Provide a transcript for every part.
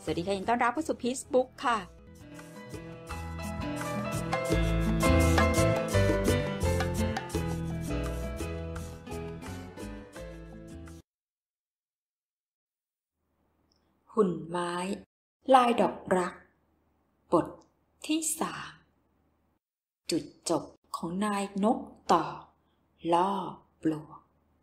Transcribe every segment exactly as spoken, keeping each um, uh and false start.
วัสดีค่ะยินดีต้อนรับเข้าสู่ Peace Book ค่ะหุ่นไม้ลายดอกรักบทที่สามจุดจบของนายนกต่อล่อปลวก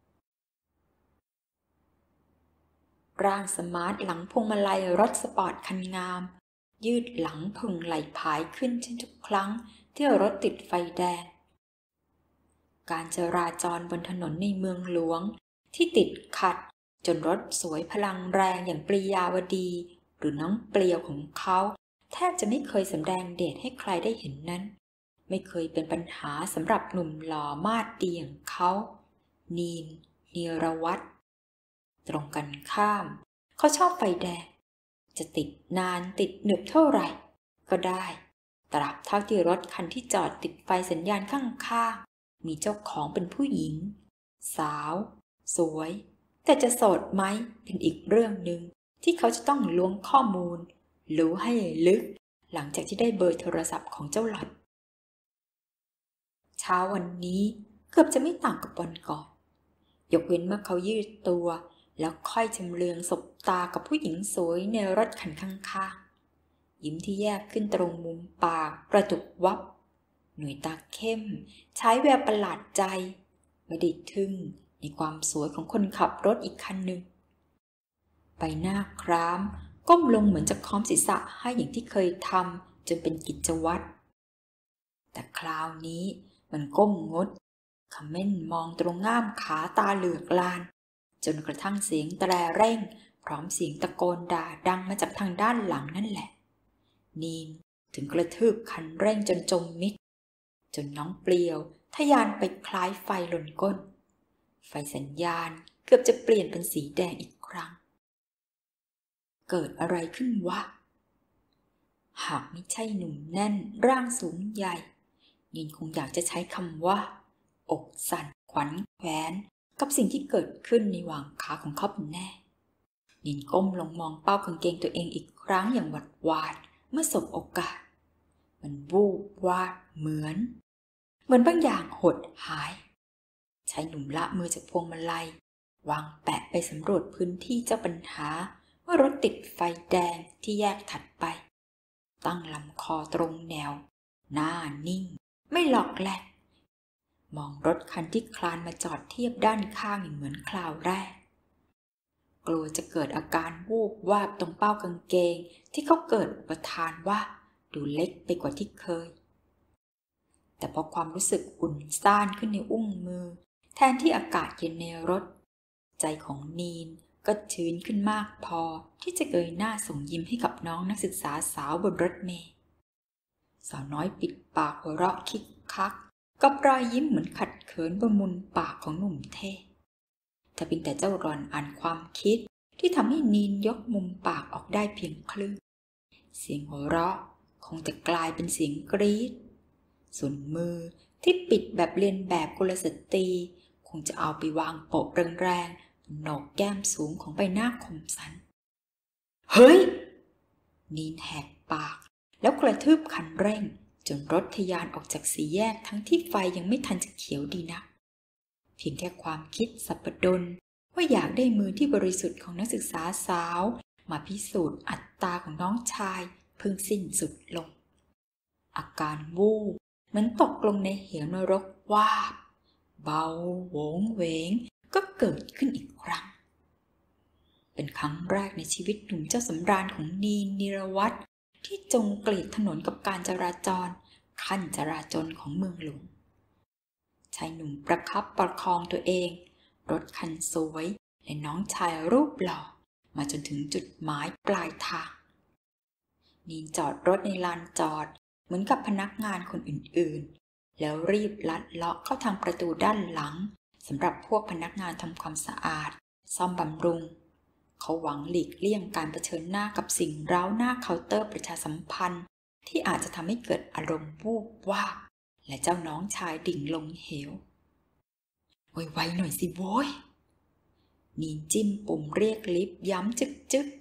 ร่างสมาร์ทหลังพวงมาลัยรถสปอร์ตคันงามยืดหลังพึงไหลผายขึ้นเช่นทุกครั้งที่รถติดไฟแดงการจราจรบนถนนในเมืองหลวงที่ติดขัดจนรถสวยพลังแรงอย่างปรียาวดีหรือน้องเปลียวของเขาแทบจะไม่เคยสำแดงเดชให้ใครได้เห็นนั้นไม่เคยเป็นปัญหาสำหรับหนุ่มหล่อมาดดีอย่างเขานีนเนียรวัตรตรงกันข้ามเขาชอบไฟแดงจะติดนานติดหนึบเท่าไหร่ก็ได้ตราบเท่าที่รถคันที่จอดติดไฟสัญญาณข้างๆมีเจ้าของเป็นผู้หญิงสาวสวยแต่จะโสดไหมเป็นอีกเรื่องหนึ่งที่เขาจะต้องล้วงข้อมูลรู้ให้ลึกหลังจากที่ได้เบอร์โทรศัพท์ของเจ้าหล่อนเช้าวันนี้เกือบจะไม่ต่างกับวันก่อนยกเว้นเมื่อเขายืดตัวแล้วค่อยชำเลืองสบตากับผู้หญิงสวยในรถคันข้างๆยิ้มที่แยกขึ้นตรงมุมปากกระตุกวับหน่วยตาเข้มใช้แววประหลาดใจไม่ได้ทึ่งในความสวยของคนขับรถอีกคันหนึ่งใบหน้าคร้ามก้มลงเหมือนจะค้อมศีรษะให้อย่างที่เคยทำจนเป็นกิจวัตรแต่คราวนี้มันก้มงดเขม่นมองตรงง่ามขาตาเหลือกลานจนกระทั่งเสียงแตรเร่งพร้อมเสียงตะโกนด่าดังมาจากทางด้านหลังนั่นแหละนีนถึงกระทืบคันเร่งจนจมมิดจนน้องเปลียวทะยานไปคล้ายไฟหล่นก้นไฟสัญญาณเกือบจะเปลี่ยนเป็นสีแดงอีกครั้งเกิดอะไรขึ้นวะหากไม่ใช่หนุ่มแน่นร่างสูงใหญ่นีนคงอยากจะใช้คำว่าอกสั่นขวัญแขวนกับสิ่งที่เกิดขึ้นในหว่างขาของเขาเป็นแน่นินก้มลงมองเป้ากางเกงตัวเองอีกครั้งอย่างหวาดหวาดเมื่อสบโอกาสมันวูบวาดเหมือนเหมือนบางอย่างหดหายชายหนุ่มละมือจากพวงมาลัยวางแปะไปสำรวจพื้นที่เจ้าปัญหาเมื่อรถติดไฟแดงที่แยกถัดไปตั้งลำคอตรงแนวหน้านิ่งไม่หลอกแหลกมองรถคันที่คลานมาจอดเทียบด้านข้างเหมือนคราวแรกกลัวจะเกิดอาการวูบวาบตรงเป้ากางเกงที่เขาเกิดอุปทานว่าดูเล็กไปกว่าที่เคยแต่พอความรู้สึกอุ่นซ่านขึ้นในอุ้งมือแทนที่อากาศเย็นในรถใจของนีนก็ชื้นขึ้นมากพอที่จะเกยหน้าส่งยิ้มให้กับน้องนักศึกษาสาวบนรถเมล์สาวน้อยปิดปากหัวเราะคิกคักกับรอยยิ้มเหมือนขัดเขินบนมุมปากของหนุ่มเท่ถ้าเป็นแต่เจ้ารอนอ่านความคิดที่ทำให้นีนยกมุมปากออกได้เพียงครึ่งเสียงหัวเราะคงจะกลายเป็นเสียงกรี๊ดส่วนมือที่ปิดแบบเลียนแบบกุลสตรีคงจะเอาไปวางโปะแรงๆโหนกแก้มสูงของใบหน้าคมสันเฮ้ยนีนแหกปากแล้วกระทืบคันเร่งจนรถทะยานออกจากสี่แยกทั้งที่ไฟยังไม่ทันจะเขียวดีนักเพียงแค่ความคิดสัปดนว่าอยากได้มือที่บริสุทธิ์ของนักศึกษาสาวมาพิสูจน์อัตตาของน้องชายเพิ่งสิ้นสุดลงอาการวูบเหมือนตกลงในเหวนรกวาบเบาโหวงเหวงก็เกิดขึ้นอีกครั้งเป็นครั้งแรกในชีวิตหนุ่มเจ้าสำราญของนีนนิรวัตรที่จงเกลียดถนนกับการจราจรขั้นจราจรของเมืองหลวงชายหนุ่มประคับประคองตัวเองรถคันสวยและน้องชายรูปหล่อมาจนถึงจุดหมายปลายทางนีนจอดรถในลานจอดเหมือนกับพนักงานคนอื่นๆแล้วรีบลัดเลาะเข้าทางประตูด้านหลังสำหรับพวกพนักงานทำความสะอาดซ่อมบำรุงเขาหวังหลีกเลี่ยงการเผชิญหน้ากับสิ่งเร้าหน้าเคาน์เตอร์ประชาสัมพันธ์ที่อาจจะทำให้เกิดอารมณ์วูบวาบและเจ้าน้องชายดิ่งลงเหวไวๆหน่อยสิโว้ยนีนจิ้มปุ่มเรียกลิฟต์ย้ำจึกจึก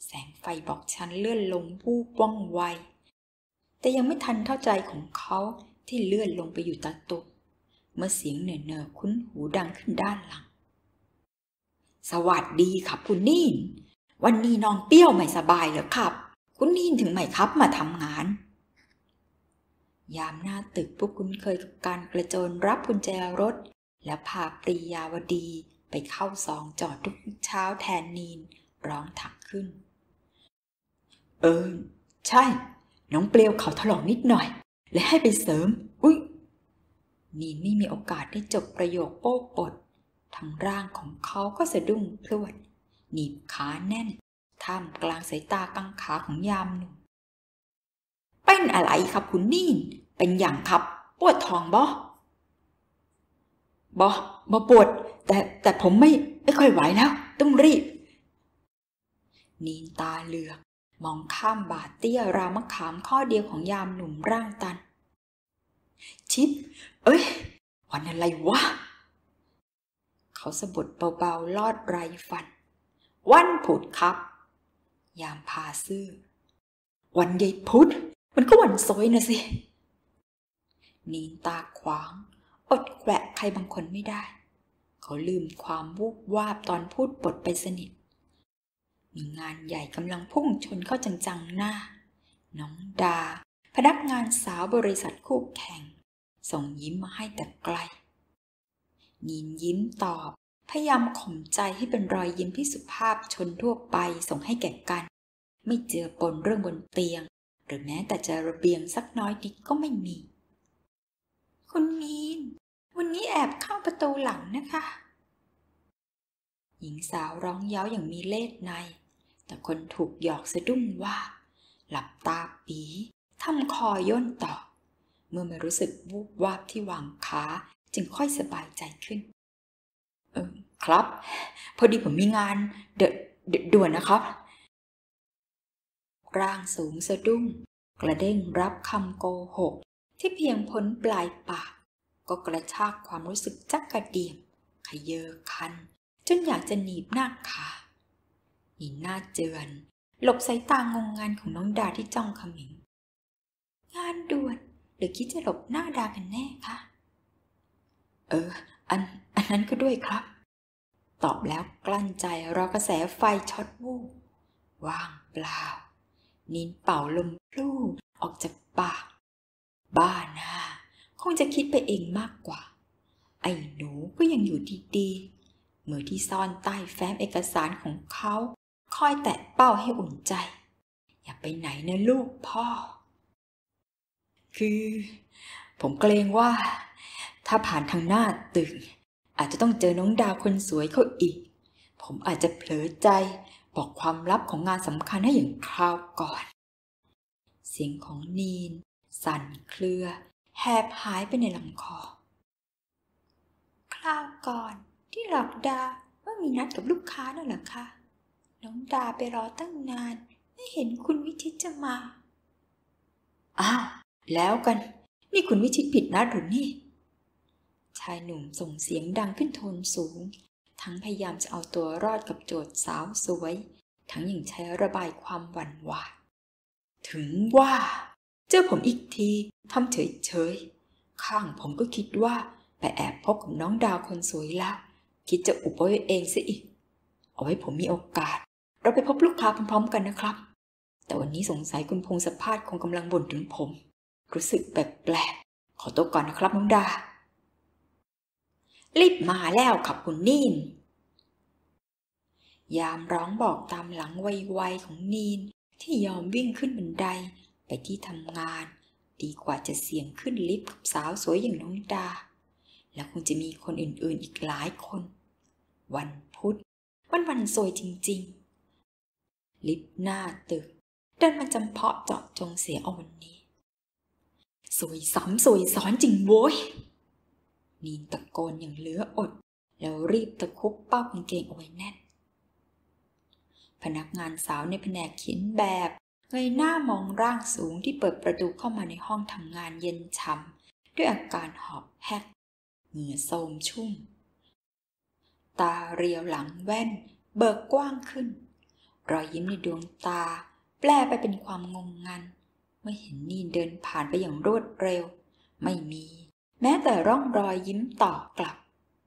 แสงไฟบอกฉันเลื่อนลงวูบว่องไวแต่ยังไม่ทันเข้าใจของเขาที่เลื่อนลงไปอยู่ตาตุกเมื่อเสียงเหน่อๆคุ้นหูดังขึ้นด้านหลังสวัสดีครับคุณนีนวันนี้น้องเปรี้ยวไม่สบายเหรอครับคุณนีนถึงไม่ครับมาทำงานยามหน้าตึกพวกคุ้นเคยกับการกระโจนรับกุญแจรถและพาปรียาวดีไปเข้าซองจอดทุกเช้าแทนนีนร้องถักขึ้นเออใช่น้องเปรี้ยวเขาถลอกนิดหน่อยและให้ไปเสริมอุ๊ยนีนไม่มีโอกาสได้จบประโยคโป๊กปดทั้งร่างของเขาก็สะดุ้งพรวดหนีบขาแน่นท่ามกลางสายตากังขาของยามหนุ่มเป็นอะไรครับคุณนีนเป็นอย่างครับปวดท้องบ่บ่บ่ปวดแต่แต่ผมไม่ไม่ค่อยไหวแล้วต้องรีบนีนตาเหลือกมองข้ามบาดเตี้ยราวมะขามข้อเดียวของยามหนุ่มร่างตันชิดเอ้ยวันอะไรวะเขาสะบัดเบาๆลอดไรฟันวันพุธครับยามพาซื่อวันยายพุธมันก็วันซอยนะสินีนตาขวางอดแกะใครบางคนไม่ได้เขาลืมความวูบวาบตอนพูดบทไปสนิทมีงานใหญ่กำลังพุ่งชนเข้าจังๆหน้าน้องดาพนักงานสาวบริษัทคู่แข่งส่งยิ้มมาให้แต่ไกลนีนยิ้มตอบพยายามข่มใจให้เป็นรอยยิ้มที่สุภาพชนทั่วไปส่งให้แก่กันไม่เจือปนเรื่องบนเตียงหรือแม้แต่จะระเบียงสักน้อยนิดก็ไม่มีคุณนีนวันนี้แอบเข้าประตูหลังนะคะหญิงสาวร้องเย้าอย่างมีเล่ห์ในแต่คนถูกหยอกสะดุ้งว่าหลับตาปีทำคอย่นต่อเมื่อไม่รู้สึกวูบวาบที่วางขาจึงค่อยสบายใจขึ้นเออครับพอดีผมมีงานเดดด่วนนะครับร่างสูงสะดุ้งกระเด้งรับคำโกหกที่เพียงพ้นปลายปากก็กระชากความรู้สึกจักกระเดี่ยมขยเยอคันจนอยากจะหนีบหน้าขาหนีหน้าเจือนหลบสายตางงงันของน้องดาที่จ้องเขม็งงานด่วนหรือคิดจะหลบหน้าดากันแน่คะเอออันอันนั้นก็ด้วยครับตอบแล้วกลั้นใจรอกระแสไฟช็อตวูบว่างเปล่านินเป่าลมพลู่ออกจากปากบ้าหน้าคงจะคิดไปเองมากกว่าไอ้หนูก็ยังอยู่ดีๆมือที่ซ่อนใต้แฟ้มเอกสารของเขาคอยแตะเป้าให้อุ่นใจอย่าไปไหนนะลูกพ่อคือผมเกรงว่าถ้าผ่านทางหน้าตึกอาจจะต้องเจอน้องดาวคนสวยเขาอีกผมอาจจะเผลอใจบอกความลับของงานสำคัญให้อย่างคราวก่อนเสียงของนีนสั่นเครือแหบหายไปในลำคอคราวก่อนที่หลอกดาว่ามีนัดกับลูกค้านั่นเหรอคะน้องดาไปรอตั้งนานไม่เห็นคุณวิชิตจะมาอ้าวแล้วกันนี่คุณวิชิตผิดนัดหรือนี่ชายหนุ่มส่งเสียงดังขึ้นโทนสูงทั้งพยายามจะเอาตัวรอดกับโจทย์สาวสวยทั้งยังใช้ระบายความหวั่นหวาดถึงว่าเจอผมอีกทีทำเฉยๆข้างผมก็คิดว่าไปแอบพบกับน้องดาวคนสวยแล้วคิดจะอุบไว้เองซะอีกเอาไว้ผมมีโอกาสเราไปพบลูกค้าพร้อมๆกันนะครับแต่วันนี้สงสัยคุณพงศภาสคงกำลังบ่นถึงผมรู้สึกแปลกๆขอตัวก่อนนะครับน้องดารีบมาแล้วครับคุณนีนยามร้องบอกตามหลังไวๆของนีนที่ยอมวิ่งขึ้นบันไดไปที่ทำงานดีกว่าจะเสี่ยงขึ้นลิฟต์กับสาวสวยอย่างน้องดาและคงจะมีคนอื่นๆอีกหลายคนวันพุธวันวันสวยจริงๆลิฟต์หน้าตึกเดินมาจำเพาะเจาะจงเสียเอาวันนี้สวยซ้ำสวยซ้อนจริงโว้ยนีนตะโกนอย่างเหลืออดแล้วรีบตะคุบเป้ากางเกงเอาไว้แน่นพนักงานสาวในแผนกเขียนแบบเงยหน้ามองร่างสูงที่เปิดประตูเข้ามาในห้องทำงานเย็นฉ่ำด้วยอาการหอบแฮกเหงื่อโทมชุ่มตาเรียวหลังแว่นเบิกกว้างขึ้นรอยยิ้มในดวงตาแปลไปเป็นความงงงันเมื่อเห็นนีนเดินผ่านไปอย่างรวดเร็วไม่มีแม้แต่ร่องรอยยิ้มตอบกลับ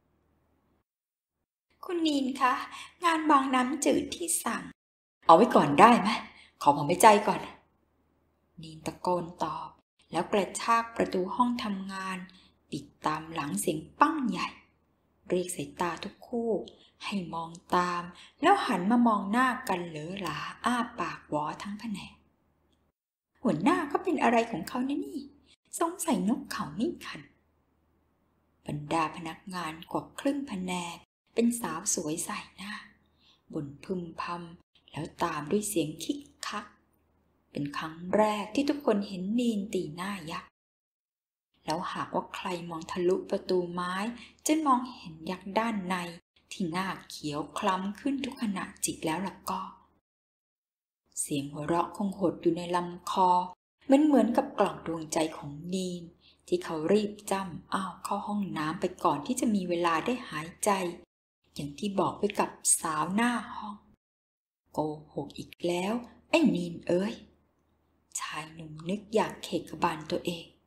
คุณนีนคะงานบางน้ำจืดที่สั่งเอาไว้ก่อนได้ไหมขอผมไปใจก่อนนีนตะโกนตอบแล้วกระชากประตูห้องทำงานปิดตามหลังเสียงปั้งใหญ่เรียกสายตาทุกคู่ให้มองตามแล้วหันมามองหน้ากันเหลอหลาอ้าปากหวอทั้งแผนกหัวหน้าก็เป็นอะไรของเขานะนี่สงสัยนกเขาไม่ขันบรรดาพนักงานกว่าครึ่งแผนกเป็นสาวสวยใส่หน้าบ่นพึมพำแล้วตามด้วยเสียงคิกคักเป็นครั้งแรกที่ทุกคนเห็นนีนตีหน้ายักษ์แล้วหากว่าใครมองทะลุประตูไม้จะมองเห็นยักษ์ด้านในที่หน้าเขียวคล้ำขึ้นทุกขณะจิตแล้วล่ะก็เสียงหัวเราะคงหดอยู่ในลำคอเหมือนเหมือนกับกล่องดวงใจของนีนที่เขารีบจ้ำอ้าวเข้าห้องน้ำไปก่อนที่จะมีเวลาได้หายใจอย่างที่บอกไว้กับสาวหน้าห้องโกหกอีกแล้วไอ้นีนเอ้ยชายหนุ่มนึกอยากเขกกระบาลตัวเอง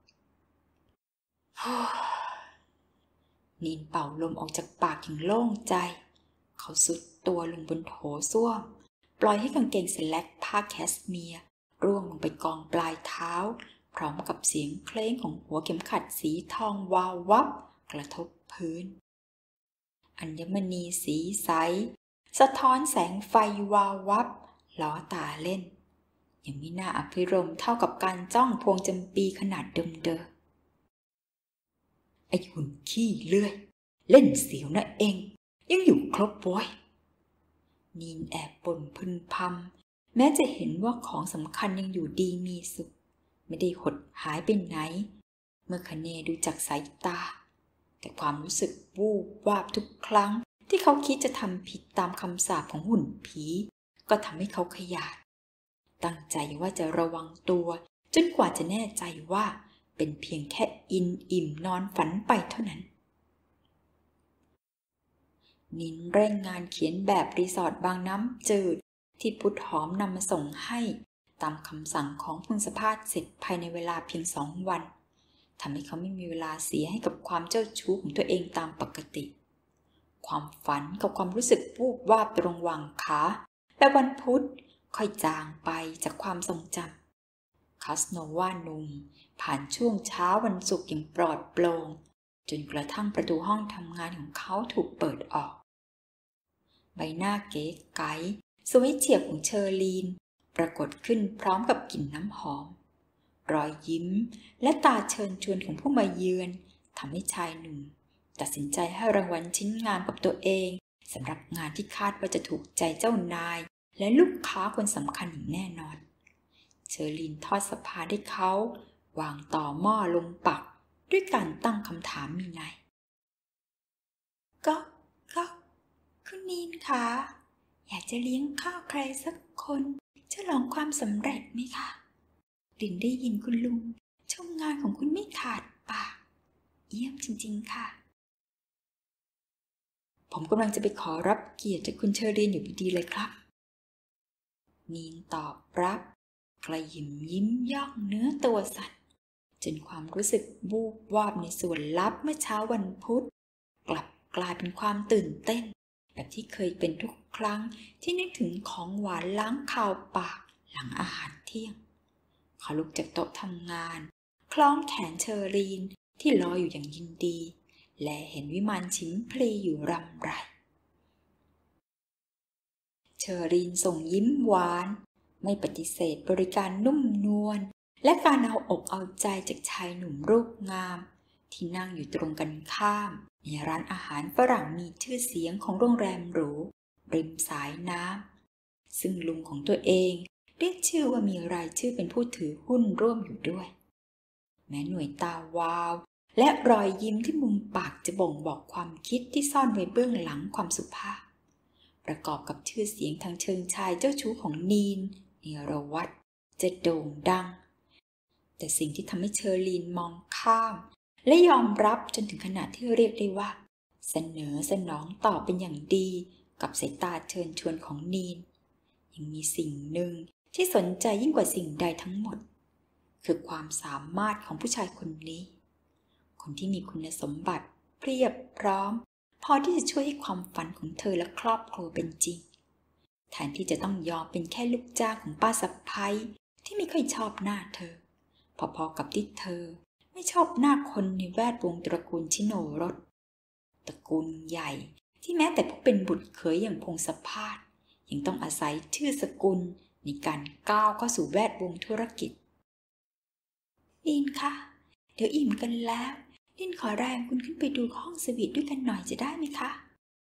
นีนเป่าลมออกจากปากอย่างโล่งใจเขาสุดตัวลงบนโถส้วมปล่อยให้กางเกงสแล็กผ้าแคชเมียร์ร่วงลงไปกองปลายเท้าพร้อมกับเสียงเคล้งของหัวเข็มขัดสีทองวาววับกระทบพื้นอัญมณีสีใสสะท้อนแสงไฟวาววับล้อตาเล่นยังไม่น่าอภิรมย์เท่ากับการจ้องพวงจำปีขนาดเดิมๆไอ้หุ่นขี้เลื่อยเล่นเสียวนะเองยังอยู่ครบโว้ยนีนแอบบ่นพึนพำแม้จะเห็นว่าของสำคัญยังอยู่ดีมีสุขไม่ได้หดหายไปไหนเมื่อคเนดูจากสายตาแต่ความรู้สึกวูบวาบทุกครั้งที่เขาคิดจะทำผิดตามคำสาปของหุ่นผีก็ทำให้เขาขยาดตั้งใจว่าจะระวังตัวจนกว่าจะแน่ใจว่าเป็นเพียงแค่อินอิ่มนอนฝันไปเท่านั้นนินเร่งงานเขียนแบบรีสอร์ทบางน้ำจืดที่พุทธหอมนำมาส่งให้ตามคำสั่งของพงศภาสเสร็จภายในเวลาเพียงสองวันทำให้เขาไม่มีเวลาเสียให้กับความเจ้าชู้ของตัวเองตามปกติความฝันกับความรู้สึกวูบวาบตรงหว่างขาและวันพุธค่อยจางไปจากความทรงจำคาสโนวานุ่มผ่านช่วงเช้าวันศุกร์อย่างปลอดโปร่งจนกระทั่งประตูห้องทำงานของเขาถูกเปิดออกใบหน้าเก๋ไก๋สวยเฉียบของเชอรีนปรากฏขึ้นพร้อมกับกลิ่นน้ำหอมรอยยิ้มและตาเชิญชวนของผู้มาเยือนทำให้ชายหนุ่มตัดสินใจให้รางวัลชิ้นงามกับตัวเองสำหรับงานที่คาดว่าจะถูกใจเจ้านายและลูกค้าคนสำคัญอย่างแน่นอนเชอรีนทอดสะพานให้เขาวางต่อหม้อลงปักด้วยการตั้งคำถามมีนัยก็ก็คุณนีนคะอยากจะเลี้ยงข้าวใครสักคนจะลองความสำเร็จไหมคะลินได้ยินคุณลุงชมงานของคุณไม่ขาดปากเยี่ยมจริงๆค่ะผมกำลังจะไปขอรับเกียรติจากคุณเชอรีนอยู่พอดีเลยครับนีนตอบรับกระยิมยิ้มย่องเนื้อตัวสั่นจนความรู้สึกวูบวาบในส่วนลับเมื่อเช้าวันพุธกลับกลายเป็นความตื่นเต้นแบบที่เคยเป็นทุกครั้งที่นึกถึงของหวานล้างคาวปากหลังอาหารเที่ยงเขาลุกจากโต๊ะทำงานคล้องแขนเชอรีนที่รออยู่อย่างยินดีและเห็นวิมานชิมพลีอยู่รำไรเชอรีนส่งยิ้มหวานไม่ปฏิเสธบริการนุ่มนวลและการเอาอกเอาใจจากชายหนุ่มรูปงามที่นั่งอยู่ตรงกันข้ามในร้านอาหารฝรั่งมีชื่อเสียงของโรงแรมหรูริมสายน้ำซึ่งลุงของตัวเองเรียกชื่อว่ามีรายชื่อเป็นผู้ถือหุ้นร่วมอยู่ด้วยแม้หน่วยตาวาวและรอยยิ้มที่มุมปากจะบ่งบอกความคิดที่ซ่อนไว้เบื้องหลังความสุภาพประกอบกับชื่อเสียงทางเชิงชายเจ้าชู้ของนีนเนรวัตจะโด่งดังแต่สิ่งที่ทำให้เชอรีนมองข้ามและยอมรับจนถึงขนาดที่เรียกได้ว่าเสนอสนองตอบเป็นอย่างดีกับสายตาเชิญชวนของนีนยยังมีสิ่งหนึ่งที่สนใจยิ่งกว่าสิ่งใดทั้งหมดคือความสามารถของผู้ชายคนนี้คนที่มีคุณสมบัติเพียบพร้อมพอที่จะช่วยให้ความฝันของเธอและครอบครัวเป็นจริงแทนที่จะต้องยอมเป็นแค่ลูกจ้างของป้าสะใภ้ที่ไม่ค่อยชอบหน้าเธอพอๆกับที่เธอไม่ชอบหน้าคนในแวดวงตระกูลชิโนรสตระกูลใหญ่ที่แม้แต่ผู้เป็นบุตรเขยอย่างพงศพาสยังต้องอาศัยชื่อสกุลในการก้าวเข้าสู่แวดวงธุรกิจลินคะเดี๋ยวอิ่มกันแล้วลินขอแรงคุณขึ้นไปดูห้องสวีทด้วยกันหน่อยจะได้ไหมคะ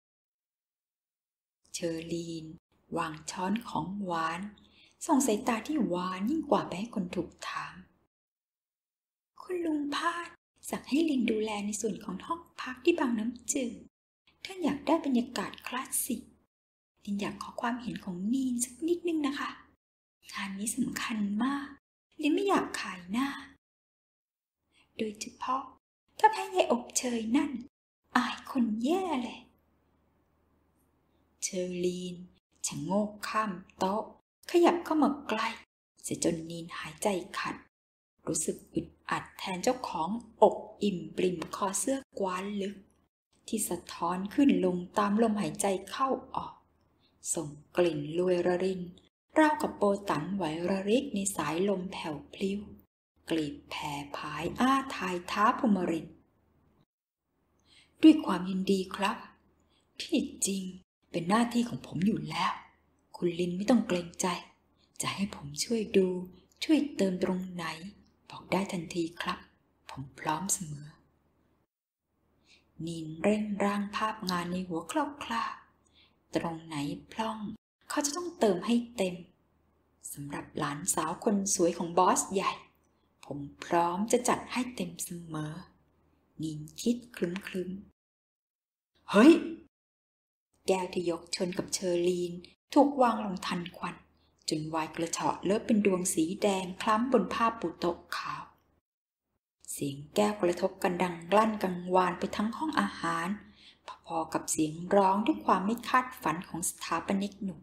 เชอรีนวางช้อนของหวานส่งสายตาที่หวานยิ่งกว่าไปให้คนถูกถามคุณลุงพาดสั่งให้ลินดูแลในส่วนของห้องพักที่บางน้ำจืดท่านอยากได้บรรยากาศคลาสสิกลินอยากขอความเห็นของนีนสักนิดนึงนะคะงานนี้สำคัญมากลินไม่อยากขายหน้าโดยเฉพาะถ้าแพ้ยายอบเชยนั่นอายคนแย่เลยเชอรีนชะโงกข้ามโต๊ะขยับเข้ามาใกล้เสียจนนีนหายใจขัดรู้สึกอึดอัดแทนเจ้าของอกอิ่มปริ่มคอเสื้อกว้านลึกที่สะท้อนขึ้นลงตามลมหายใจเข้าออกส่งกลิ่นลวยระรินราวกับโบตันไหวระริกในสายลมแผ่วพลิ้วกลีบแผ่ผายอ้าทายท้าพมรินด้วยความยินดีครับที่จริงเป็นหน้าที่ของผมอยู่แล้วคุณลินไม่ต้องเกรงใจจะให้ผมช่วยดูช่วยเติมตรงไหนบอกได้ทันทีครับผมพร้อมเสมอนินเร่งร่างภาพงานในหัวคร่าวๆตรงไหนพร่องเขาจะต้องเติมให้เต็มสำหรับหลานสาวคนสวยของบอสใหญ่ผมพร้อมจะจัดให้เต็มเสมอนินคิดคลึ้มๆเฮ้ยแก้วที่ยกชนกับเชอรีนถูกวางลงทันควันจนวายกระเฉาะเลอะเป็นดวงสีแดงคล้ำบนผ้าปูโต๊ะขาวเสียงแก้วกระทบกันดังลั่นกังวานไปทั้งห้องอาหารพอๆกับเสียงร้องด้วยความไม่คาดฝันของสถาปนิกหนุ่ม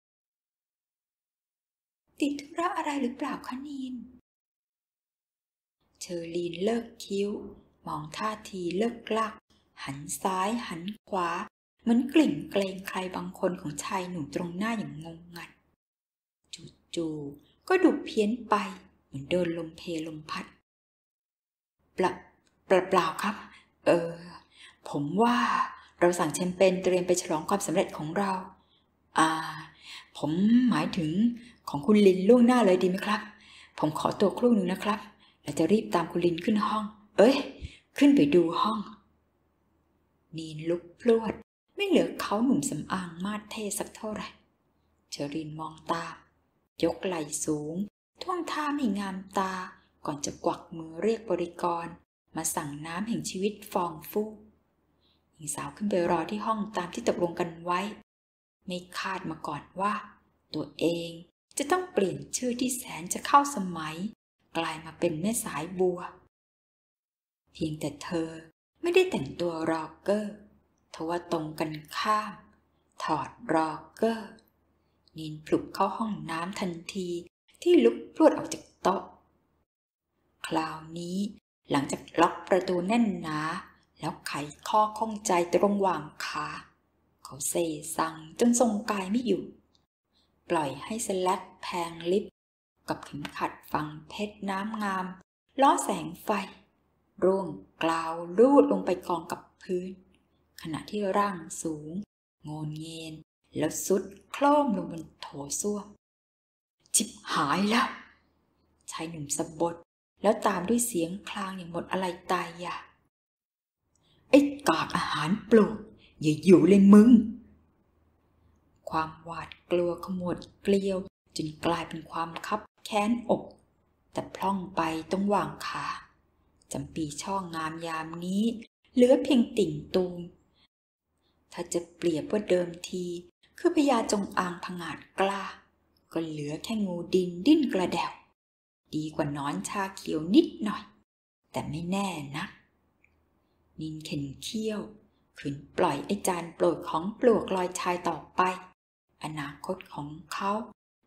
ติดธุระอะไรหรือเปล่าคะนีนเชอรีนเลิกคิ้วมองท่าทีเลิกลักหันซ้ายหันขวาเหมือนกลิ่นเกรงใครบางคนของชายหนุ่มตรงหน้าอย่างงงงันจู่ๆก็ดุเพี้ยนไปเหมือนโดนลมเพลมพัดเปล่าเปล่าครับเออผมว่าเราสั่งแชมเปญเตรียมไปฉลองความสำเร็จของเราอ่าผมหมายถึงของคุณลินล่วงหน้าเลยดีไหมครับผมขอตัวครู่หนึ่งนะครับแล้วจะรีบตามคุณลินขึ้นห้องเอ้ยขึ้นไปดูห้องนีนลุกพรวดไม่เหลือเขาหนุ่มสำอางมาดเท่สักเท่าไหร่เชอรินมองตามยกไหล่สูงท่วงท่าไม่งามตาก่อนจะกวักมือเรียกบริกรมาสั่งน้ำแห่งชีวิตฟองฟู่หญิงสาวขึ้นไปรอที่ห้องตามที่ตกลงกันไว้ไม่คาดมาก่อนว่าตัวเองจะต้องเปลี่ยนชื่อที่แสนจะเข้าสมัยกลายมาเป็นแม่สายบัวเพียงแต่เธอไม่ได้แต่งตัวร็อกเกอร์ทว่าตรงกันข้ามถอดร็อกเกอร์นินพลุบเข้าห้องน้ำทันทีที่ลุกพรวดออกจากโต๊ะคราวนี้หลังจากล็อกประตูแน่นหนาแล้วไขข้อข้องใจตรงหว่างขาเขาเซซังจนทรงกายไม่อยู่ปล่อยให้สแลกแพงลิฟกับเข็มขัดฝังเพชรน้ำงามล้อแสงไฟร่วงกลาวลูดลงไปกองกับพื้นขณะที่ร่างสูงโงนเงียนแล้วสุดโคล่มลงบนโถส้วมจิบหายแล้วชายหนุ่มสะบดแล้วตามด้วยเสียงคลางอย่างหมดอะไรตายอยากไอ้กากอาหารปลูกอย่าอยู่เลยมึงความหวาดกลัวขมวดเกลียวจนกลายเป็นความคับแค้นอกแต่พล่องไปตรงหว่างขาจำปีช่องงามยามนี้เหลือเพียงติ่งตูมถ้าจะเปรียบว่าเดิมทีคือพญาจงอางผงาดกล้าก็เหลือแค่งูดินดิ้นกระเดวดีกว่าน้อนชาเขียวนิดหน่อยแต่ไม่แน่นะนินเข็นเขี้ยวขืนปล่อยไอ้จานโปรดของปลวกลอยชายต่อไปอนาคตของเขา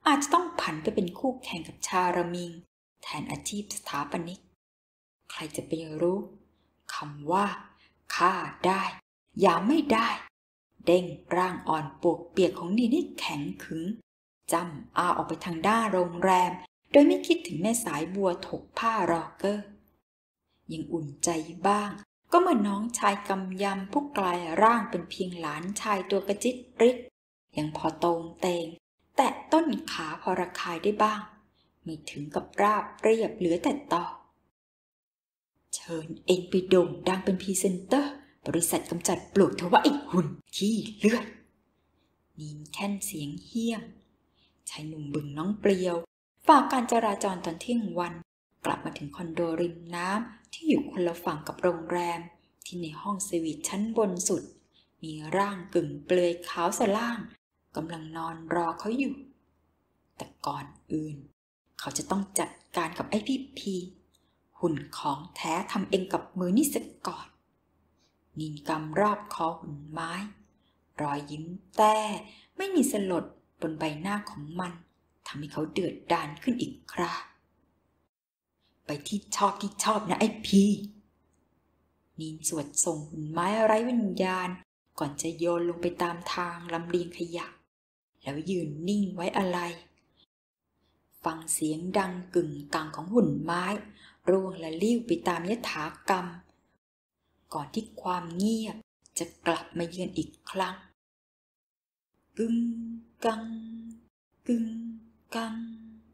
อาจจะต้องผันไปเป็นคู่แข่งกับชารามิงแทนอาชีพสถาปนิกใครจะไปรู้คำว่าข้าได้อย่าไม่ได้เด้งร่างอ่อนปวกเปียกของนีนี่แข็งขึงจำอาออกไปทางด้านโรงแรมโดยไม่คิดถึงแม่สายบัวถกผ้ารอเกอร์ยังอุ่นใจบ้างก็เมื่อน้องชายกำยำผู้กลายร่างเป็นเพียงหลานชายตัวกระจิตริดยังพอตรงเตงแตะต้นขาพอระคายได้บ้างไม่ถึงกับราบเรียบเหลือแต่ตอเชิญเองไปโด่งดังเป็นพรีเซนเตอร์บริษัทกำจัดปลวกเถอะว่าไอ้หุ่นขี้เลือดนีนแค่นเสียงเหี้ยมชายหนุ่มบึงน้องเปลียวฝ่าการจราจรตอนเที่ยงวันกลับมาถึงคอนโดริมน้ำที่อยู่คนละฝั่งกับโรงแรมที่ในห้องสวีทชั้นบนสุดมีร่างกึ่งเปลือยขาวสล่างกำลังนอนรอเขาอยู่แต่ก่อนอื่นเขาจะต้องจัดการกับไอ้พี่พีหุ่นของแท้ทำเองกับมือนี่สักก่อนนินกำรอบคอหุ่นไม้รอยยิ้มแต่ไม่มีสลดบนใบหน้าของมันทำให้เขาเดือดดาลขึ้นอีกคราไปที่ชอบที่ชอบนะไอ้พีนินสวดส่งหุ่นไม้ไร้วิญญาณก่อนจะโยนลงไปตามทางลำเลียงขยะแล้วยืนนิ่งไว้อะไรฟังเสียงดังกึ่งกังของหุ่นไม้ร่วงละลิ้วไปตามยถากรรมก่อนที่ความเงียบจะกลับมาเยือนอีกครั้งกึ่งกังกึ่งกัง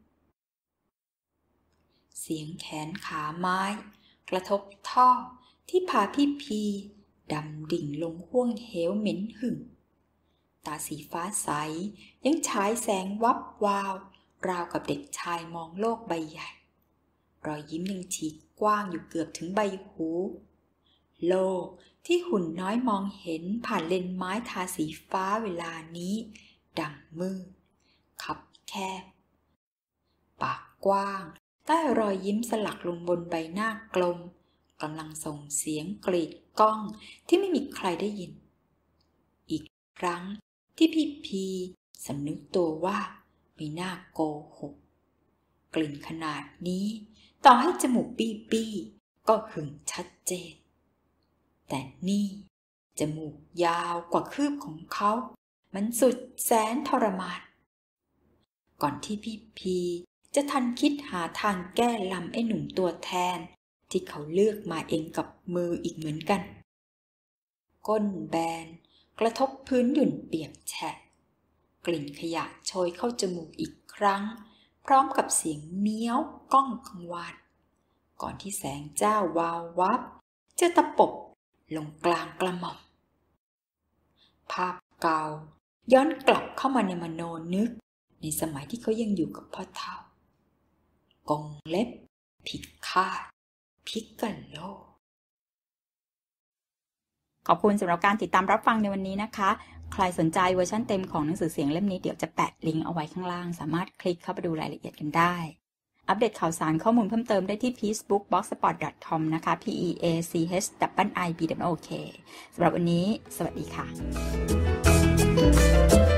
เสียงแขนขาไม้กระทบท่อที่พาพี่พีดำดิ่งลงห้วงเหวเหม็นหึ่งตาสีฟ้าใสยังฉายแสงวับวาวราวกับเด็กชายมองโลกใบใหญ่รอยยิ้มยังฉีกกว้างอยู่เกือบถึงใบหูโลกที่หุ่นน้อยมองเห็นผ่านเลนไม้ทาสีฟ้าเวลานี้ดังมืดคับแคบปากกว้างใต้รอยยิ้มสลักลงบนใบหน้ากลมกำลังส่งเสียงกรีดก้องที่ไม่มีใครได้ยินอีกครั้งที่พี่พีสำนึกตัวว่าไม่น่าโกหกกลิ่นขนาดนี้ต่อให้จมูกปี้ปี้ก็หึงชัดเจนแต่นี่จมูกยาวกว่าคืบของเขามันสุดแสนทรมานก่อนที่พี่พีจะทันคิดหาทางแก้ลำไอ้หนุ่มตัวแทนที่เขาเลือกมาเองกับมืออีกเหมือนกันก้นแบนกระทบพื้นหยุ่นเปียกแฉะกลิ่นขยะโชยเข้าจมูกอีกครั้งพร้อมกับเสียงเมี้ยวก้องกังวานก่อนที่แสงเจ้าวาววับจะตะปบลงกลางกระหม่อมภาพเก่าย้อนกลับเข้ามาในมโนนึกในสมัยที่เขายังอยู่กับพ่อเฒ่ากงเล็บผิดคาดพิกาโลขอบคุณสำหรับการติดตามรับฟังในวันนี้นะคะใครสนใจเวอร์ชันเต็มของหนังสือเสียงเล่มนี้เดี๋ยวจะแปะลิงก์เอาไว้ข้างล่างสามารถคลิกเข้าไปดูรายละเอียดกันได้อัปเดตข่าวสารข้อมูลเพิ่มเติมได้ที่ facebook blogspot dot com นะคะ p e a c h i b o k สำหรับวันนี้สวัสดีค่ะ